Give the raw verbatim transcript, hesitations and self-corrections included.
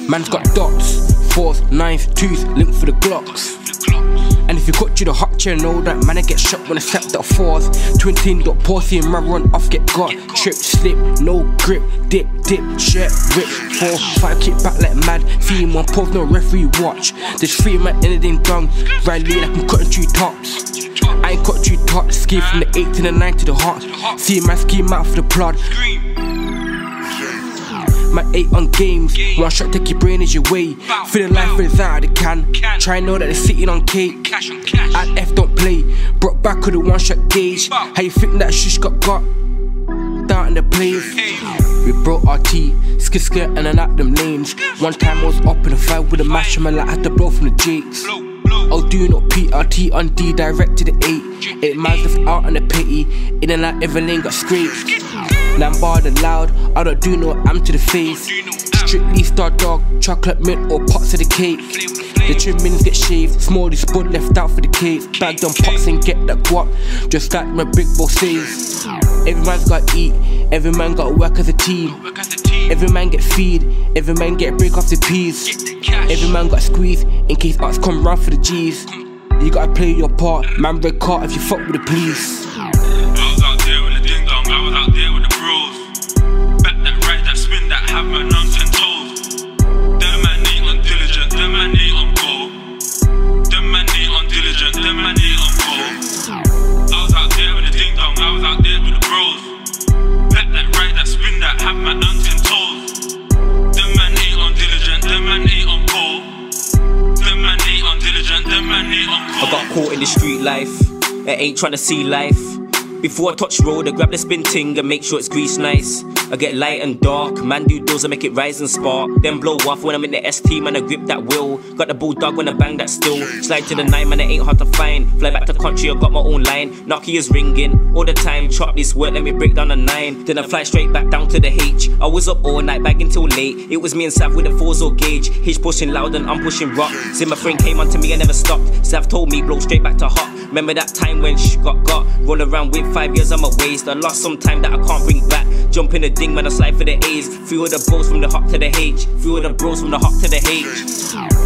Man's got dots, fours, nines, twos, linked for the Glocks. And if you cut you the hot chair, know that man I get shot when I step that fours. Twenty dot pussy and man run off, get got. Trip, slip, no grip, dip, dip, shirt, rip. Four, five, kick back like mad. See one pose, no referee watch. There's three man anything done. Riley like I'm cutting two tops. I ain't cut two tops. Ski from the eight to the nine to the heart. See man scheme out for the plot. Man eight on games, one shot take your brain as your way. Feeling life is out of the can. Try know that they're sitting on cake. And F don't play, brought back with a one shot gauge. How you think that shush got got? Down in the place. We brought our tea, skit skirt and then out them lanes. One time I was up in a fight with a match and my like had to blow from the jakes. I'll do not P R T on D direct to the eight. Eight miles left out on the pity. In and out every lane got scraped. Now I'm barred and loud, I don't do no am to the face. Strictly star dog, chocolate mint or pots of the cake. The trimmings get shaved, smally spud left out for the cake. Bagged on pots and get that guap, just like my big boss says. Every man's gotta eat, every man gotta work as a team. Every man get feed, every man get break off the peas. Every man got squeeze, in case arts come round for the G's. You gotta play your part, man red card if you fuck with the police. I was out there with the ding dong, I was out there with the bros. Back that right, that spin, that have man on ten toes. Them man ain't on diligent, them man ain't on go. Them man ain't on diligent, them man ain't on go. I was out there with the ding dong, I was out there with the bros. Back that right, that spin, that have man on ten toes. Them man ain't on diligent, them man ain't on go. Them man ain't on diligent, them man ain't on go. I got caught in the street life, I ain't tryna see life. Before I touch road, I grab the spin ting and make sure it's greased nice. I get light and dark, man do doors, I make it rise and spark. Then blow off when I'm in the S T, man I grip that wheel. Got the bulldog when I bang that still. Slide to the nine, man it ain't hard to find. Fly back to country, I got my own line. Nokia is ringing, all the time, chop this work, let me break down a nine. Then I fly straight back down to the H. I was up all night, bagging till late. It was me and Sav with a fours or gauge. H pushing loud and I'm pushing rock. See my friend came onto me, I never stopped. Sav told me, blow straight back to hot. Remember that time when shh got got. Roll around with five years on my waist. I lost some time that I can't bring back. Jump in the ding, man, I slide for the A's. Few of the bros from the hop to the H. Few of the bros from the hop to the H.